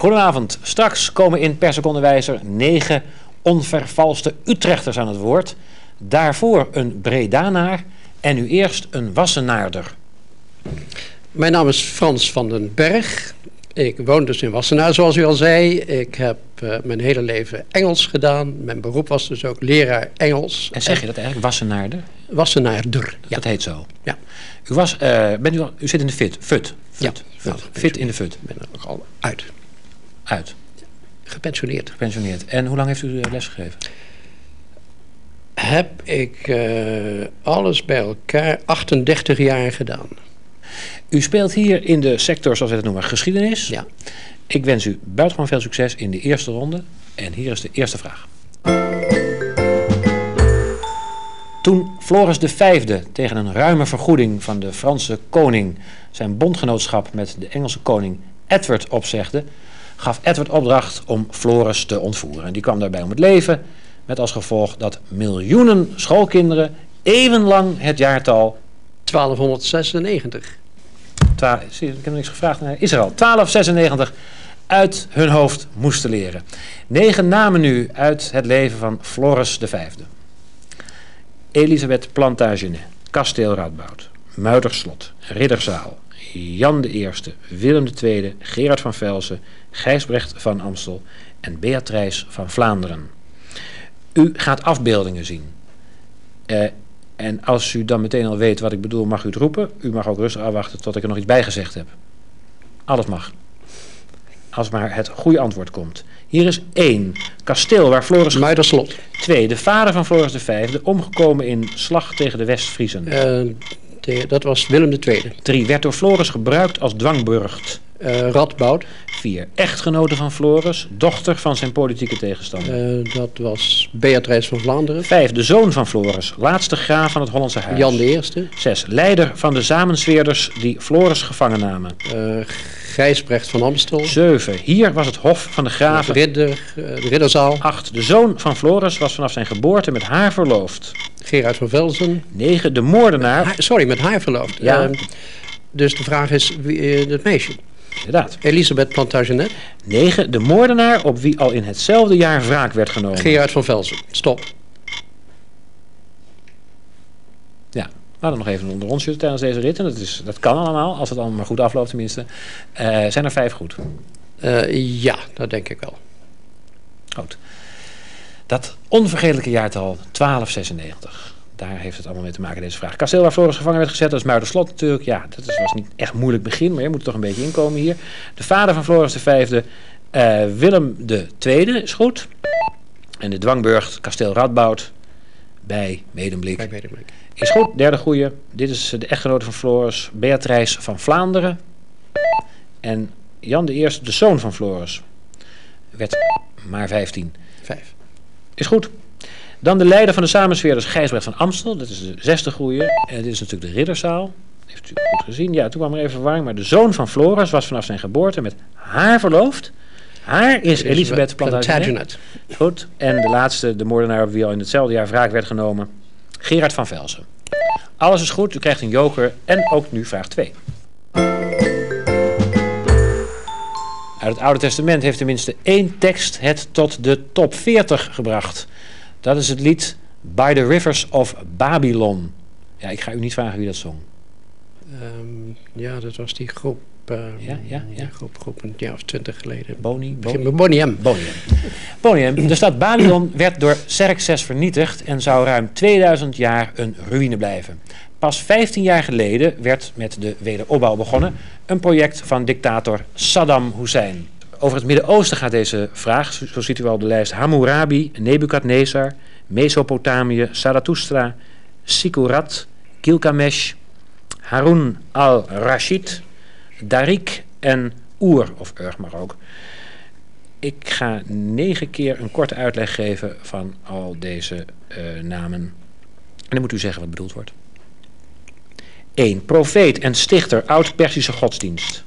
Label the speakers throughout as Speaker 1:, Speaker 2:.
Speaker 1: Goedenavond. Straks komen in Per Secondenwijzer 9 onvervalste Utrechters aan het woord. Daarvoor een Bredanaar en nu eerst een Wassenaarder.
Speaker 2: Mijn naam is Frans van den Berg. Ik woon dus in Wassenaar, zoals u al zei. Ik heb mijn hele leven Engels gedaan. Mijn beroep was dus ook leraar Engels.
Speaker 1: En zeg je dat eigenlijk, Wassenaarder?
Speaker 2: Wassenaarder, ja.
Speaker 1: Dat heet zo?
Speaker 2: Ja.
Speaker 1: U zit in de FUT?
Speaker 2: Ja.
Speaker 1: Fit in de FUT?
Speaker 2: Ik ben er ook al uit.
Speaker 1: Uit?
Speaker 2: Gepensioneerd.
Speaker 1: Gepensioneerd. En hoe lang heeft u lesgegeven?
Speaker 2: Heb ik alles bij elkaar 38 jaar gedaan.
Speaker 1: U speelt hier in de sector, zoals we het noemen, geschiedenis.
Speaker 2: Ja.
Speaker 1: Ik wens u buitengewoon veel succes in de eerste ronde. En hier is de eerste vraag. Toen Floris V tegen een ruime vergoeding van de Franse koning zijn bondgenootschap met de Engelse koning Edward opzegde, gaf Edward opdracht om Floris te ontvoeren. En die kwam daarbij om het leven, met als gevolg dat miljoenen schoolkinderen eeuwenlang het jaartal
Speaker 2: 1296.
Speaker 1: Ik heb niks gevraagd. Nee, is er al. 1296 uit hun hoofd moesten leren. 9 namen nu uit het leven van Floris V. Elisabeth Plantagenet, Kasteel Radboud, Muiderslot, Ridderzaal, Jan I, Willem II, Gerard van Velzen, Gijsbrecht van Amstel en Beatrix van Vlaanderen. U gaat afbeeldingen zien. En als u dan meteen al weet wat ik bedoel, mag u het roepen. U mag ook rustig afwachten tot ik er nog iets bij gezegd heb. Alles mag. Als maar het goede antwoord komt. Hier is 1. Kasteel waar Floris...
Speaker 2: Muiderslot.
Speaker 1: 2. De vader van Floris V, omgekomen in slag tegen de West-Friezen.
Speaker 2: Dat was Willem II.
Speaker 1: 3. Werd door Floris gebruikt als dwangburcht.
Speaker 2: Radboud.
Speaker 1: 4. Echtgenote van Floris, dochter van zijn politieke tegenstander.
Speaker 2: Dat was Beatrix van Vlaanderen.
Speaker 1: 5. De zoon van Floris, laatste graaf van het Hollandse huis.
Speaker 2: Jan I.
Speaker 1: 6. Leider van de samenzweerders die Floris gevangen namen.
Speaker 2: Gijsbrecht van Amstel.
Speaker 1: 7. Hier was het hof van de graven.
Speaker 2: De Ridderzaal.
Speaker 1: 8. De zoon van Floris was vanaf zijn geboorte met haar verloofd.
Speaker 2: Gerard van Velzen.
Speaker 1: 9. De moordenaar...
Speaker 2: met haar verloofd.
Speaker 1: Ja.
Speaker 2: Dus de vraag is, het meisje?
Speaker 1: Inderdaad.
Speaker 2: Elisabeth Plantagenet.
Speaker 1: 9. De moordenaar op wie al in hetzelfde jaar wraak werd genomen.
Speaker 2: Gerard van Velzen. Stop.
Speaker 1: Ja, we hadden nog even een onderrondje tijdens deze rit. En dat kan allemaal, als het allemaal maar goed afloopt tenminste. Zijn er 5 goed?
Speaker 2: Ja, dat denk ik wel.
Speaker 1: Goed. Dat onvergetelijke jaartal 1296. Daar heeft het allemaal mee te maken, deze vraag. Kasteel waar Floris gevangen werd gezet, dat is Muiderslot natuurlijk. Ja, was niet echt moeilijk begin, maar je moet er toch een beetje inkomen hier. De vader van Floris V, Willem II, is goed. En de dwangburcht, Kasteel Radboud, bij Medemblik. Is goed, derde goeie. Dit is de echtgenote van Floris, Beatrix van Vlaanderen. En Jan I, de zoon van Floris. Werd maar 15.
Speaker 2: 5.
Speaker 1: Is goed. Dan de leider van de samenzweerders, Gijsbrecht van Amstel. Dat is de 6e goeie. En dit is natuurlijk de Ridderzaal. Heeft u goed gezien. Ja, toen kwam er even verwarring. Maar de zoon van Floris was vanaf zijn geboorte met haar verloofd. Haar is Elisabeth Plantagenet. Goed. En de laatste, de moordenaar op wie al in hetzelfde jaar wraak werd genomen, Gerard van Velzen. Alles is goed. U krijgt een joker. En ook nu vraag 2. Uit het Oude Testament heeft tenminste 1 tekst het tot de top 40 gebracht. Dat is het lied By the Rivers of Babylon. Ja, ik ga u niet vragen wie dat zong.
Speaker 2: Ja, dat was die groep.
Speaker 1: Ja.
Speaker 2: Groep een jaar of 20 geleden.
Speaker 1: Boniem. De stad Babylon werd door Xerxes vernietigd en zou ruim 2000 jaar een ruïne blijven. Pas 15 jaar geleden werd met de wederopbouw begonnen, een project van dictator Saddam Hussein. Over het Midden-Oosten gaat deze vraag, zo ziet u al op de lijst: Hammurabi, Nebukadnezar, Mesopotamië, Zarathustra, Sikurat, Gilgamesh, Harun al-Rashid, Darik en Ur, of Ur mag ook. Ik ga 9 keer een korte uitleg geven van al deze namen. En dan moet u zeggen wat bedoeld wordt. 1. Profeet en stichter oud-Persische godsdienst.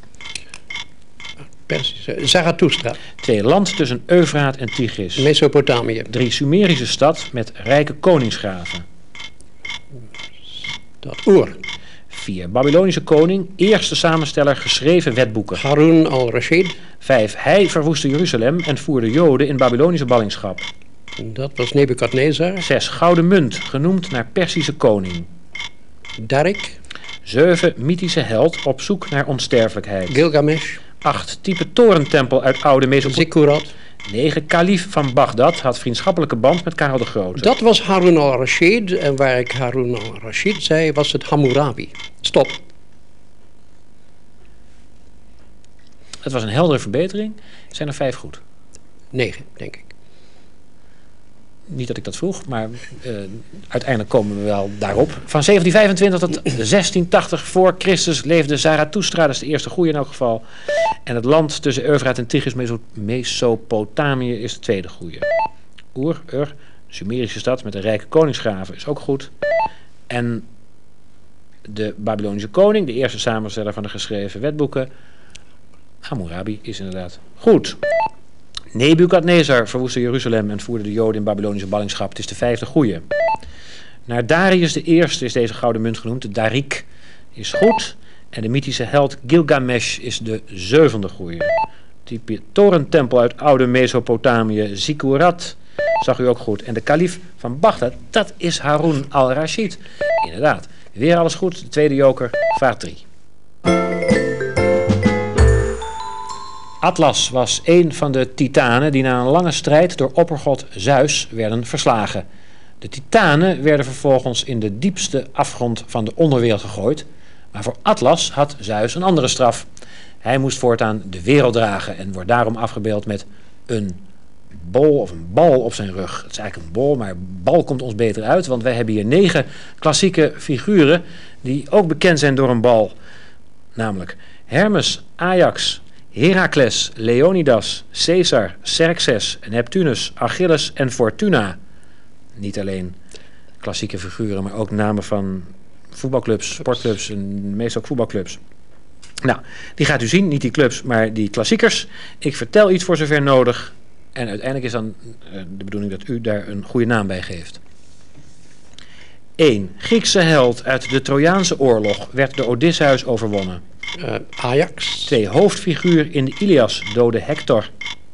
Speaker 2: Zarathustra.
Speaker 1: 2. Land tussen Eufraat en Tigris.
Speaker 2: Mesopotamië.
Speaker 1: 3. Sumerische stad met rijke koningsgraven.
Speaker 2: Dat Ur.
Speaker 1: 4. 4. Babylonische koning, eerste samensteller geschreven wetboeken.
Speaker 2: Harun al-Rashid.
Speaker 1: 5. Hij verwoestte Jeruzalem en voerde Joden in Babylonische ballingschap.
Speaker 2: Dat was Nebukadnezar.
Speaker 1: 6. Gouden munt, genoemd naar Perzische koning.
Speaker 2: Darik.
Speaker 1: 7. Mythische held op zoek naar onsterfelijkheid.
Speaker 2: Gilgamesh.
Speaker 1: 8. Type torentempel uit oude Mesopotamië.
Speaker 2: Zikkurat.
Speaker 1: 9. Kalief van Bagdad had vriendschappelijke band met Karel de Grote.
Speaker 2: Dat was Harun al-Rashid. En waar ik Harun al-Rashid zei, was het Hammurabi. Stop.
Speaker 1: Het was een heldere verbetering. Zijn er 5 goed?
Speaker 2: 9, denk ik.
Speaker 1: Niet dat ik dat vroeg, maar uiteindelijk komen we wel daarop. Van 1725 tot 1680 voor Christus leefde Zarathustra, dat is de eerste goeie in elk geval. En het land tussen Eufraat en Tigris, Mesopotamië, is de tweede goeie. Ur, Sumerische stad met een rijke koningsgraven, is ook goed. En de Babylonische koning, de eerste samensteller van de geschreven wetboeken, Hammurabi, is inderdaad goed. Nebukadnezar verwoestte Jeruzalem en voerde de Joden in Babylonische ballingschap. Het is de 5e goeie. Naar Darius de eerste is deze gouden munt genoemd. De Darik is goed. En de mythische held Gilgamesh is de 7e goeie. Type torentempel uit oude Mesopotamië, Zikkurat, zag u ook goed. En de kalief van Bagdad, dat is Harun al-Rashid. Inderdaad. Weer alles goed. De tweede joker, vraag 3. Atlas was een van de titanen die na een lange strijd door oppergod Zeus werden verslagen. De titanen werden vervolgens in de diepste afgrond van de onderwereld gegooid. Maar voor Atlas had Zeus een andere straf. Hij moest voortaan de wereld dragen en wordt daarom afgebeeld met een bol of een bal op zijn rug. Het is eigenlijk een bol, maar bal komt ons beter uit, want wij hebben hier 9 klassieke figuren die ook bekend zijn door een bal. Namelijk Hermes, Ajax, Heracles, Leonidas, Caesar, Xerxes, Neptunus, Achilles en Fortuna. Niet alleen klassieke figuren, maar ook namen van voetbalclubs, sportclubs en meestal ook voetbalclubs. Nou, die gaat u zien, niet die clubs, maar die klassiekers. Ik vertel iets voor zover nodig en uiteindelijk is dan de bedoeling dat u daar een goede naam bij geeft. 1. Griekse held uit de Trojaanse oorlog werd door Odysseus overwonnen.
Speaker 2: Ajax.
Speaker 1: 2. Hoofdfiguur in de Ilias doodde Hector.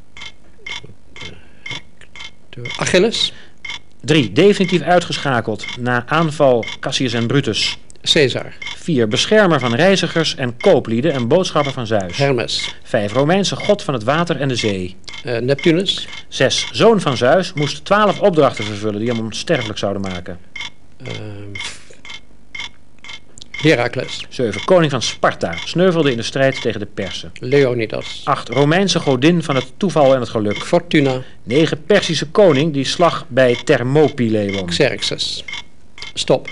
Speaker 2: Achilles.
Speaker 1: 3. Definitief uitgeschakeld na aanval Cassius en Brutus.
Speaker 2: Caesar.
Speaker 1: 4. Beschermer van reizigers en kooplieden en boodschapper van Zeus.
Speaker 2: Hermes.
Speaker 1: 5. Romeinse god van het water en de zee.
Speaker 2: Neptunus.
Speaker 1: 6. Zoon van Zeus moest 12 opdrachten vervullen die hem onsterfelijk zouden maken.
Speaker 2: Heracles.
Speaker 1: 7. Koning van Sparta sneuvelde in de strijd tegen de Persen.
Speaker 2: Leonidas.
Speaker 1: 8. Romeinse godin van het toeval en het geluk.
Speaker 2: Fortuna.
Speaker 1: 9. Perzische koning die slag bij Thermopylae won.
Speaker 2: Xerxes. Stop.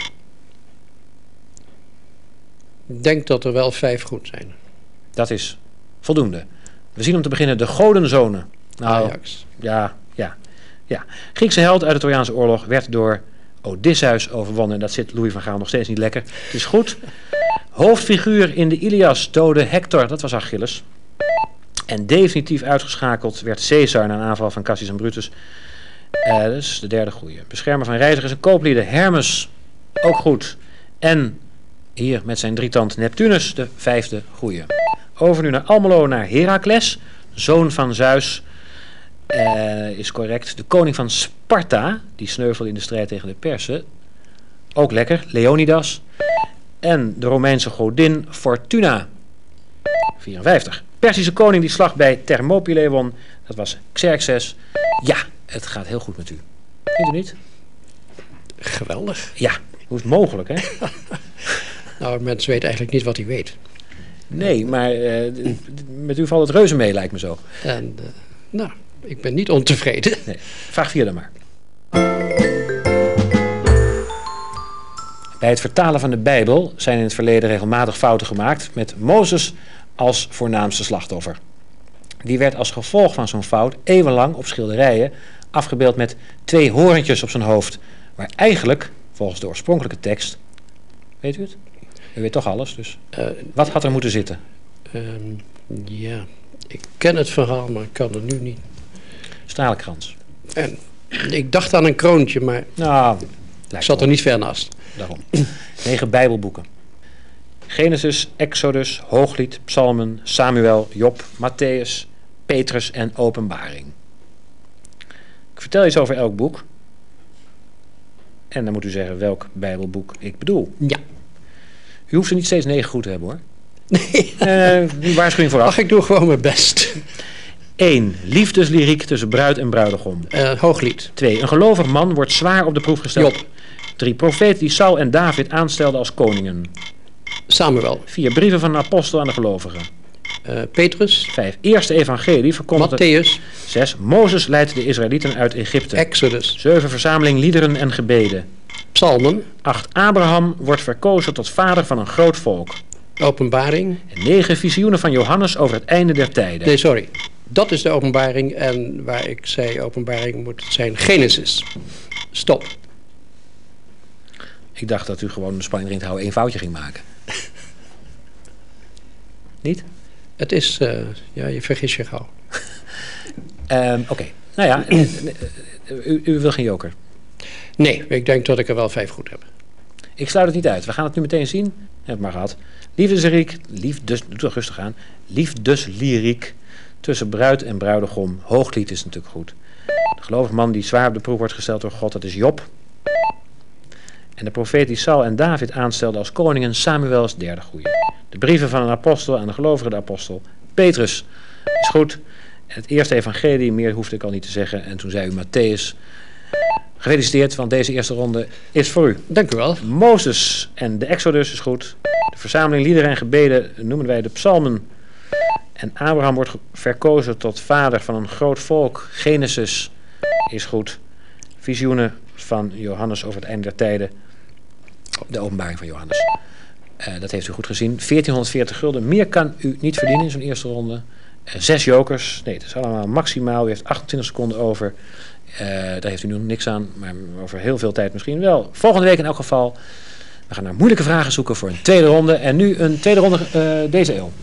Speaker 2: Ik denk dat er wel 5 goed zijn.
Speaker 1: Dat is voldoende. We zien om te beginnen de godenzonen. Nou,
Speaker 2: Ajax.
Speaker 1: Ja. Griekse held uit de Trojaanse oorlog werd door Odysseus overwonnen. En dat zit Louis van Gaal nog steeds niet lekker. Het is goed. Hoofdfiguur in de Ilias doodde Hector. Dat was Achilles. En definitief uitgeschakeld werd Caesar na een aanval van Cassius en Brutus. Dat is de derde goeie. Beschermer van reizigers en kooplieden. Hermes. Ook goed. En hier met zijn drietand Neptunus. De 5e goeie. Over nu naar Almelo, naar Heracles. Zoon van Zeus. Is correct. De koning van Sparta, die sneuvelde in de strijd tegen de Persen. Ook lekker, Leonidas. En de Romeinse godin Fortuna. 54. Perzische koning die slag bij Thermopylae won. Dat was Xerxes. Ja, het gaat heel goed met u. Vindt u niet?
Speaker 2: Geweldig.
Speaker 1: Ja, hoe is het mogelijk, hè?
Speaker 2: Nou, mensen weten eigenlijk niet wat hij weet.
Speaker 1: Nee, maar met u valt het reuze mee, lijkt me zo.
Speaker 2: En, nou, ik ben niet ontevreden.
Speaker 1: Nee. Vraag 4 dan maar. Bij het vertalen van de Bijbel zijn in het verleden regelmatig fouten gemaakt met Mozes als voornaamste slachtoffer. Die werd als gevolg van zo'n fout eeuwenlang op schilderijen afgebeeld met 2 horentjes op zijn hoofd. Maar eigenlijk, volgens de oorspronkelijke tekst, weet u het? U weet toch alles, dus wat had er moeten zitten?
Speaker 2: Ja, ik ken het verhaal, maar ik kan het nu niet.
Speaker 1: Stralenkrans.
Speaker 2: En ik dacht aan een kroontje, maar
Speaker 1: Nou,
Speaker 2: ik zat er niet ver naast.
Speaker 1: Daarom. 9 Bijbelboeken. Genesis, Exodus, Hooglied, Psalmen, Samuel, Job, Matthäus, Petrus en Openbaring. Ik vertel iets over elk boek. En dan moet u zeggen welk Bijbelboek ik bedoel.
Speaker 2: Ja.
Speaker 1: U hoeft er niet steeds 9 goed te hebben, hoor.
Speaker 2: Nee.
Speaker 1: Waarschuwing vooraf.
Speaker 2: Ach, ik doe gewoon mijn best.
Speaker 1: 1. Liefdeslyriek tussen bruid en bruidegom.
Speaker 2: Hooglied.
Speaker 1: 2. Een gelovig man wordt zwaar op de proef gesteld.
Speaker 2: Job.
Speaker 1: 3. Profeet die Saul en David aanstelden als koningen.
Speaker 2: Samuel.
Speaker 1: 4. Brieven van een apostel aan de gelovigen.
Speaker 2: Petrus.
Speaker 1: 5. Eerste evangelie verkondigde.
Speaker 2: Matthäus.
Speaker 1: 6. Mozes leidt de Israëlieten uit Egypte.
Speaker 2: Exodus.
Speaker 1: 7. Verzameling liederen en gebeden.
Speaker 2: Psalmen.
Speaker 1: 8. Abraham wordt verkozen tot vader van een groot volk.
Speaker 2: Openbaring.
Speaker 1: En 9. Visioenen van Johannes over het einde der tijden.
Speaker 2: Nee, sorry. Dat is de openbaring. En waar ik zei openbaring moet het zijn Genesis. Stop.
Speaker 1: Ik dacht dat u gewoon de spanning erin te houden 1 foutje ging maken. Niet?
Speaker 2: Het is, ja, je vergis je gauw.
Speaker 1: Oké. Nou ja, u wil geen joker.
Speaker 2: Nee, ik denk dat ik er wel 5 goed heb.
Speaker 1: Ik sluit het niet uit. We gaan het nu meteen zien. Heb het maar gehad. Liefdeslyriek, doe toch rustig aan. Liefdeslyriek tussen bruid en bruidegom. Hooglied is natuurlijk goed. De gelovige man die zwaar op de proef wordt gesteld door God, dat is Job. En de profeet die Saul en David aanstelde als koningen, Samuel is de derde goeie. De brieven van een apostel aan de gelovigen, de apostel Petrus is goed. En het eerste evangelie, meer hoefde ik al niet te zeggen. En toen zei u Matthäus. Gefeliciteerd, want deze eerste ronde is voor u.
Speaker 2: Dank u wel.
Speaker 1: Mozes en de Exodus is goed. De verzameling liederen en gebeden noemen wij de psalmen. En Abraham wordt verkozen tot vader van een groot volk. Genesis is goed. Visioenen van Johannes over het einde der tijden. De openbaring van Johannes. Dat heeft u goed gezien. 1440 gulden. Meer kan u niet verdienen in zo'n eerste ronde. 6 jokers. Nee, het is allemaal maximaal. U heeft 28 seconden over. Daar heeft u nu nog niks aan. Maar over heel veel tijd misschien wel. Volgende week in elk geval. We gaan naar moeilijke vragen zoeken voor een tweede ronde. En nu een tweede ronde deze eeuw.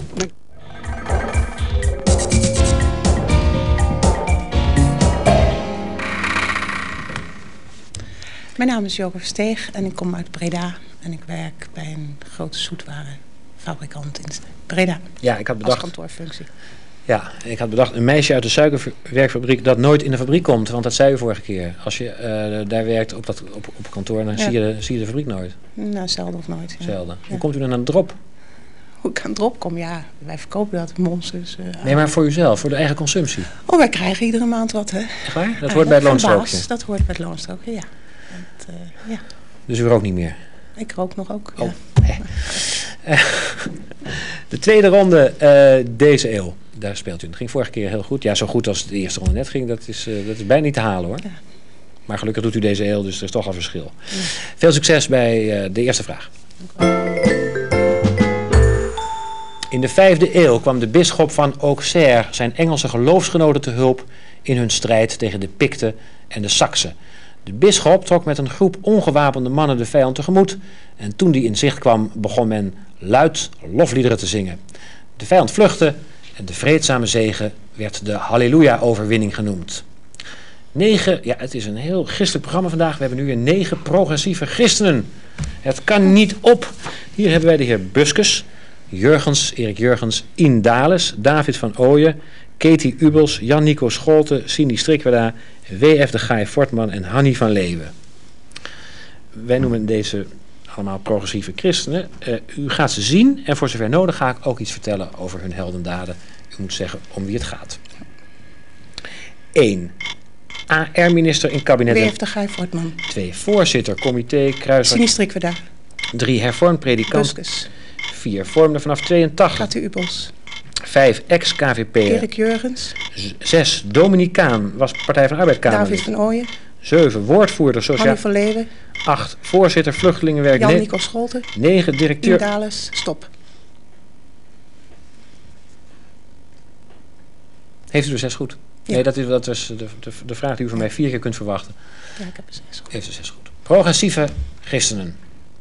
Speaker 3: Mijn naam is Joke Versteeg en ik kom uit Breda. En ik werk bij een grote zoetwarenfabrikant in Breda.
Speaker 1: Ja, ik had bedacht.
Speaker 3: Als kantoorfunctie.
Speaker 1: Ja, ik had bedacht een meisje uit de suikerwerkfabriek dat nooit in de fabriek komt. Want dat zei u vorige keer. Als je daar werkt op kantoor, dan zie je de fabriek nooit.
Speaker 3: Nou, zelden of nooit. Ja.
Speaker 1: Zelden.
Speaker 3: Ja.
Speaker 1: Hoe komt u dan aan de drop?
Speaker 3: Hoe ik aan het drop kom? Ja, wij verkopen dat monsters.
Speaker 1: Nee, maar voor uzelf, voor de eigen consumptie.
Speaker 3: Oh, wij krijgen iedere maand wat, hè?
Speaker 1: Echt waar? Dat hoort bij het loonstrookje?
Speaker 3: Dat hoort bij het loonstrookje, ja. Ja.
Speaker 1: Dus u rookt niet meer?
Speaker 3: Ik rook nog ook,
Speaker 1: Oh.
Speaker 3: ja.
Speaker 1: De tweede ronde deze eeuw. Daar speelt u. Het ging vorige keer heel goed. Ja, zo goed als de eerste ronde net ging. Dat is bijna niet te halen, hoor.
Speaker 3: Ja.
Speaker 1: Maar gelukkig doet u deze eeuw, dus er is toch al verschil. Ja. Veel succes bij de eerste vraag. In de 5e eeuw kwam de bisschop van Auxerre zijn Engelse geloofsgenoten te hulp in hun strijd tegen de Picten en de Saksen. De bisschop trok met een groep ongewapende mannen de vijand tegemoet en toen die in zicht kwam begon men luid lofliederen te zingen. De vijand vluchtte en de vreedzame zege werd de Halleluja-overwinning genoemd. 9, ja, het is een heel christelijk programma vandaag. We hebben nu weer 9 progressieve christenen. Het kan niet op. Hier hebben wij de heer Buskes, Jurgens, Erik Jurgens, Indales, David van Ooyen, Katie Ubels, Jan-Nico Scholte, Cindy Strikweda, W.F. de Gaai Fortman en Hanny van Leeuwen. Wij noemen deze allemaal progressieve christenen. U gaat ze zien en voor zover nodig ga ik ook iets vertellen over hun heldendaden. U moet zeggen om wie het gaat. 1. AR-minister in kabinet.
Speaker 3: W.F. de Gaai Fortman.
Speaker 1: 2. Voorzitter, comité, kruis.
Speaker 3: Cindy Strikweda.
Speaker 1: 3. Hervormd predikant.
Speaker 3: Buskes.
Speaker 1: 4. Vormde vanaf 82.
Speaker 3: Katie Ubels.
Speaker 1: 5. Ex-KVP.
Speaker 3: Erik Jurgens.
Speaker 1: 6. Dominicaan, was Partij van de Arbeid Kamerlid.
Speaker 3: David van Ooyen.
Speaker 1: 7. Woordvoerder sociaal.
Speaker 3: Hanny van Leeuwen.
Speaker 1: 8. Voorzitter vluchtelingenwerk.
Speaker 3: Jan-Nico Scholte.
Speaker 1: 9. Directeur.
Speaker 3: Indales. Stop.
Speaker 1: Heeft u er 6 goed?
Speaker 3: Ja.
Speaker 1: Nee, dat was de vraag die u van mij 4 keer kunt verwachten.
Speaker 3: Ja, ik heb er 6 goed.
Speaker 1: Heeft u 6 goed. Progressieve christenen.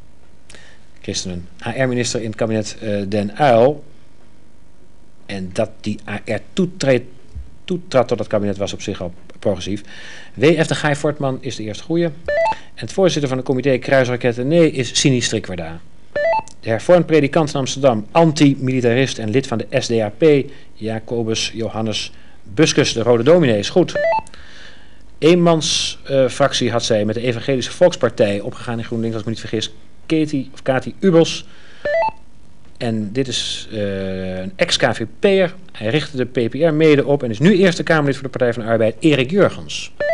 Speaker 1: AR-minister in het kabinet Den Uyl. En dat die AR toetrad tot het kabinet was op zich al progressief. W.F. de Gaai Fortman is de eerste goeie. En het voorzitter van het comité Kruisraketten Nee is Cindy Strikweda. De hervormd predikant in Amsterdam, anti-militarist en lid van de SDAP, Jacobus Johannes Buscus, de Rode Dominees. Goed. Eenmansfractie had zij met de Evangelische Volkspartij opgegaan in GroenLinks, als ik me niet vergis, Kati Ubels. En dit is een ex-KVP'er. Hij richtte de PPR mede op en is nu Eerste Kamerlid voor de Partij van de Arbeid, Erik Jurgens.